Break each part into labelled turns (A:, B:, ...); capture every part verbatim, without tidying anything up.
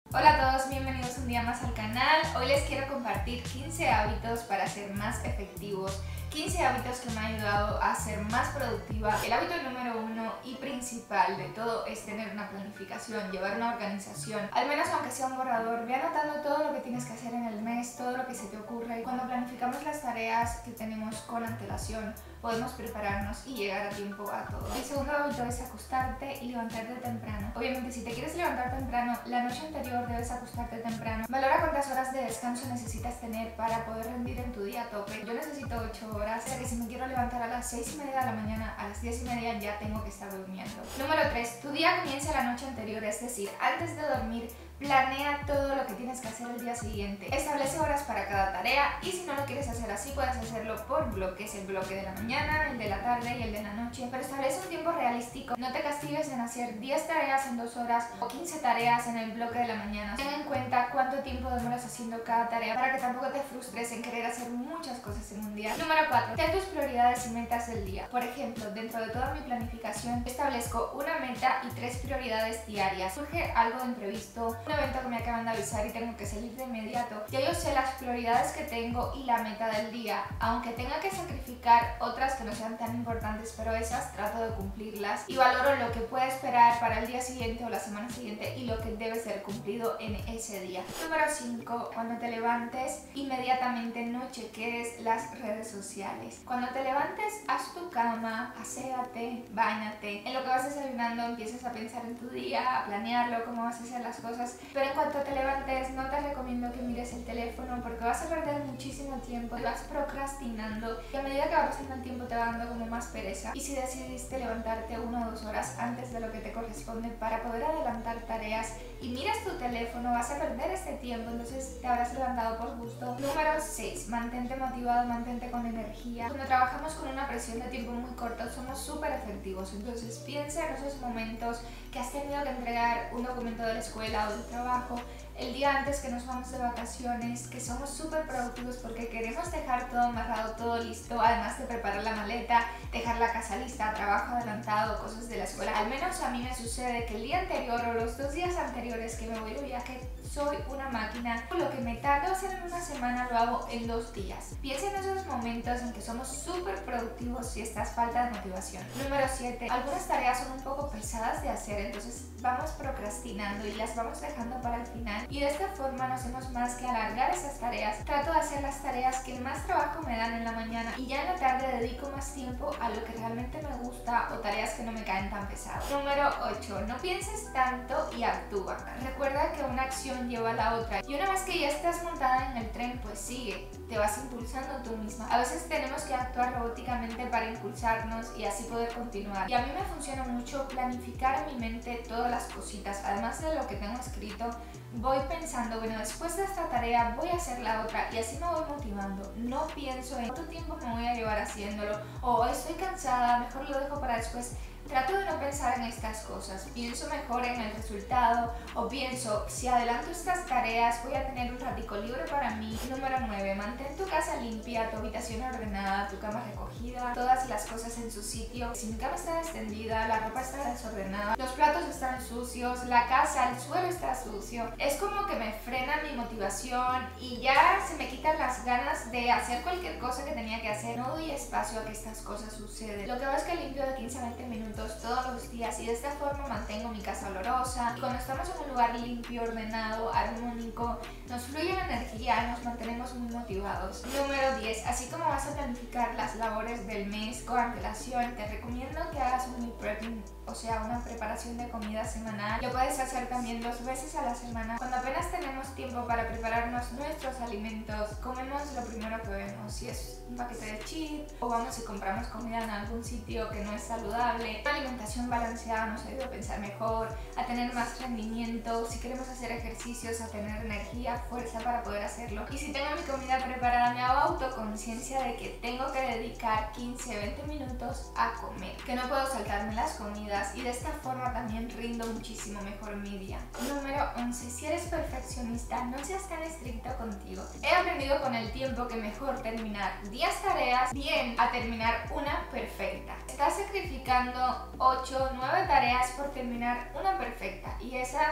A: Hola a todos, bienvenidos un día más al canal. Hoy les quiero compartir quince hábitos para ser más efectivos, quince hábitos que me han ayudado a ser más productiva. El hábito número uno y principal de todo es tener una planificación, llevar una organización. Al menos aunque sea un borrador, ve anotando todo lo que tienes que hacer en el mes, todo lo que se te ocurre. Cuando planificamos las tareas que tenemos con antelación, podemos prepararnos y llegar a tiempo a todo. El segundo hábito es acostarte y levantarte temprano. Obviamente, si te quieres levantar temprano, la noche anterior debes acostarte temprano. Valora cuántas horas de descanso necesitas tener para poder rendir en tu día a tope. Yo necesito ocho horas, o sea que si me quiero levantar a las seis y media de la mañana, a las diez y media ya tengo que estar durmiendo. Número tres. Tu día comienza la noche anterior, es decir, antes de dormir, planea todo lo que tienes que hacer el día siguiente. Establece horas para cada tarea y si no lo quieres hacer así, puedes hacerlo por bloques. El bloque de la mañana, el de la tarde y el de la noche. Pero establece un tiempo realístico. No te castigues en hacer diez tareas en dos horas o quince tareas en el bloque de la mañana. Ten en cuenta cuánto tiempo demoras haciendo cada tarea para que tampoco te frustres en querer hacer muchas cosas en un día. Número cuatro. Ten tus prioridades y metas del día. Por ejemplo, dentro de toda mi planificación establezco una meta y tres prioridades diarias. Surge algo imprevisto, un evento que me acaban de avisar y tengo que salir de inmediato. Ya yo sé las prioridades que tengo y la meta del día, aunque tenga que sacrificar otras que no sean tan importantes, pero esas trato de cumplirlas y valoro lo que puede esperar para el día siguiente o la semana siguiente y lo que debe ser cumplido en ese día. Número cinco. Cuando te levantes, inmediatamente no cheques las redes sociales. Cuando te levantes, haz tu cama, aséate, báñate. En lo que vas desayunando empiezas a pensar en tu día, a planearlo, cómo vas a hacer las cosas. Pero en cuanto te levantes, no te recomiendo que mires el teléfono porque vas a perder muchísimo tiempo y vas procrastinando y a medida que va pasando el tiempo te va dando como más pereza. Y si decidiste levantarte una o dos horas antes de lo que te corresponde para poder adelantar tareas y miras tu teléfono, vas a perder este tiempo, entonces te habrás levantado por gusto. Número seis. Mantente motivado, mantente con energía. Cuando trabajamos con una presión de tiempo muy corta somos súper efectivos, entonces piensa en esos momentos que has tenido que entregar un documento de la escuela o del trabajo el día antes que nos vamos de vacaciones, que somos súper productivos porque queremos dejar todo amarrado, todo listo, además de preparar la maleta, dejar la casa lista, trabajo adelantado, cosas de la escuela. Al menos a mí me sucede que el día anterior o los dos días anteriores que me voy de viaje soy una máquina. Lo que me tardo hacer en una semana lo hago en dos días. Piensa en esos momentos en que somos súper productivos y estás falta de motivación. Número siete. Algunas tareas son un poco pesadas de hacer, entonces vamos procrastinando y las vamos dejando para el final. Y de esta forma no hacemos más que alargar esas tareas. Trato de hacer las tareas que más trabajo me dan en la mañana y ya en la tarde dedico más tiempo a lo que realmente me gusta o tareas que no me caen tan pesadas. Número ocho. No pienses tanto y actúa. Recuerda que una acción lleva a la otra y una vez que ya estás montada en el tren, pues sigue, te vas impulsando tú misma. A veces tenemos que actuar robóticamente para impulsarnos y así poder continuar. Y a mí me funciona mucho planificar en mi mente todas las cositas, además de lo que tengo escrito. Voy pensando, bueno, después de esta tarea voy a hacer la otra y así me voy motivando. No pienso en cuánto tiempo me voy a llevar haciéndolo o estoy cansada, mejor lo dejo para después. Trato de no pensar en estas cosas, pienso mejor en el resultado o pienso, si adelanto estas tareas voy a tener un ratico libre para mí. Número nueve. Mantén tu casa limpia, tu habitación ordenada, tu cama recogida, todas las cosas en su sitio. Si mi cama está extendida, la ropa está desordenada, los platos están sucios, la casa, el suelo está sucio, es como que me frena mi motivación y ya se me quitan las ganas de hacer cualquier cosa que tenía que hacer. No doy espacio a que estas cosas sucedan. Lo que hago es que limpio de quince a veinte minutos todos los días y de esta forma mantengo mi casa olorosa. Y cuando estamos en un lugar limpio, ordenado, armónico, nos fluye la energía, nos mantenemos muy motivados. Número diez. Así como vas a planificar las labores del mes con antelación, te recomiendo que hagas un meal prepping, o sea, una preparación de comida semanal. Lo puedes hacer también dos veces a la semana. Cuando apenas tenemos tiempo para prepararnos nuestros alimentos, comemos lo primero que vemos. Si es un paquete de chips o vamos y compramos comida en algún sitio que no es saludable. Una alimentación balanceada nos ayuda a pensar mejor, a tener más rendimiento, si queremos hacer ejercicios, a tener energía, fuerza para poder hacerlo. Y si tengo mi comida preparada, me hago autoconciencia de que tengo que dedicar quince a veinte minutos a comer, que no puedo saltarme las comidas y de esta forma también rindo muchísimo mejor mi día. Número once. Si eres perfeccionista, no seas tan estricto contigo. He aprendido con el tiempo que mejor terminar diez tareas bien a terminar una perfecta. Estás sacrificando ocho, nueve tareas por terminar una perfecta y esas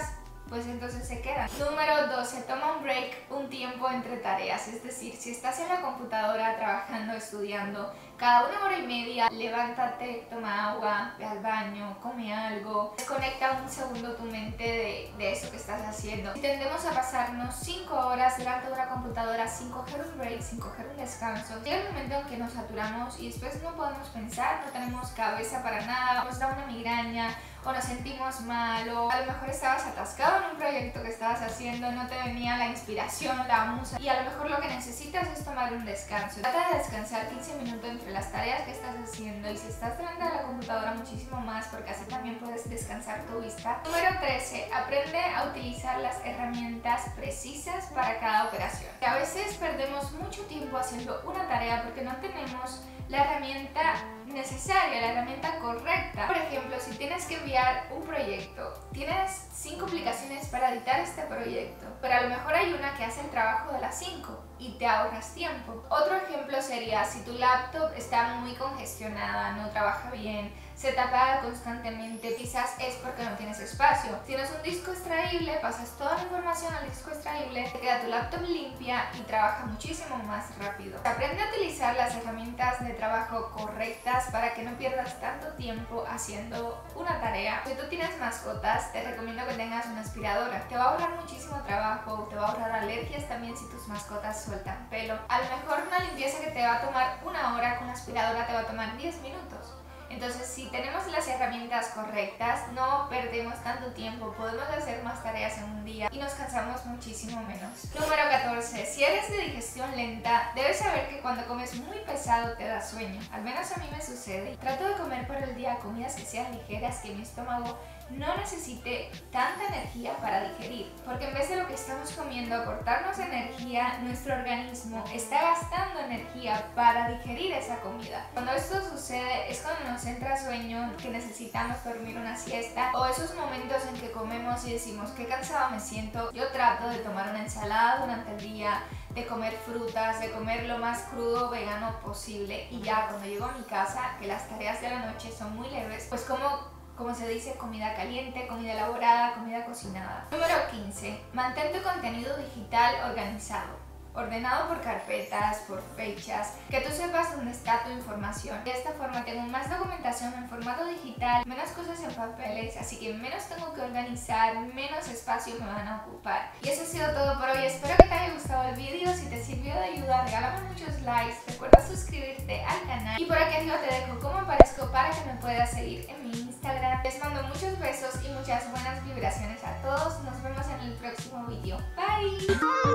A: pues entonces se quedan. Número doce. Toma un break, un tiempo entre tareas. Es decir, si estás en la computadora trabajando, estudiando, cada una hora y media, levántate, toma agua, ve al baño, come algo, desconecta un segundo tu mente de, de eso que estás haciendo. Si tendemos a pasarnos cinco horas delante de una computadora sin coger un break, sin coger un descanso, llega el momento en que nos saturamos y después no podemos pensar, no tenemos cabeza para nada, nos da una migraña o nos sentimos mal, o a lo mejor estabas atascado en un proyecto que estabas haciendo, no te venía la inspiración, la musa, y a lo mejor lo que necesitas es tomar un descanso. Trata de descansar quince minutos entre las tareas que estás haciendo, y si estás delante de la computadora muchísimo más, porque así también puedes descansar tu vista. Número trece. Aprende a utilizar las herramientas precisas para cada operación. A veces perdemos mucho tiempo haciendo una tarea porque no tenemos la herramienta necesaria, la herramienta correcta. Por ejemplo, si tienes que enviar un proyecto, tienes cinco aplicaciones para editar este proyecto, pero a lo mejor hay una que hace el trabajo de las cinco y te ahorras tiempo. Otro ejemplo sería si tu laptop está muy congestionada, no trabaja bien, se te apaga constantemente, quizás es porque no tienes espacio. Tienes un disco extraíble, pasas toda la información al disco extraíble, te queda tu laptop limpia y trabaja muchísimo más rápido. Aprende a utilizar las herramientas de trabajo correctas para que no pierdas tanto tiempo haciendo una tarea. Si tú tienes mascotas, te recomiendo que tengas una aspiradora. Te va a ahorrar muchísimo trabajo, te va a ahorrar alergias también si tus mascotas sueltan pelo. A lo mejor una limpieza que te va a tomar una hora con una aspiradora te va a tomar diez minutos. Entonces, si tenemos las herramientas correctas, no perdemos tanto tiempo, podemos hacer más tareas en un día y nos cansamos muchísimo menos. Número catorce. Si eres de digestión lenta, debes saber que cuando comes muy pesado te da sueño. Al menos a mí me sucede. Trato de comer por el día comidas que sean ligeras, que mi estómago no necesite tanta energía para digerir, porque en vez de lo que estamos comiendo aportarnos energía, nuestro organismo está gastando energía para digerir esa comida. Cuando esto sucede es cuando nos entra sueño, que necesitamos dormir una siesta, o esos momentos en que comemos y decimos qué cansado me siento. Yo trato de tomar una ensalada durante el día, de comer frutas, de comer lo más crudo vegano posible, y ya cuando llego a mi casa, que las tareas de la noche son muy leves, pues como como se dice, comida caliente, comida elaborada, comida cocinada. Número quince. Mantén tu contenido digital organizado. Ordenado por carpetas, por fechas, que tú sepas dónde está tu información. De esta forma tengo más documentación en formato digital, menos cosas en papeles, así que menos tengo que organizar, menos espacio me van a ocupar. Y eso ha sido todo por hoy. Espero que te haya gustado el vídeo. Si te sirvió de ayuda, regálame muchos likes, recuerda suscribirte al canal y por aquí arriba te dejo cómo aparezco para que me puedas seguir en mi Instagram. Les mando muchos besos y muchas buenas vibraciones a todos. Nos vemos en el próximo vídeo. Bye.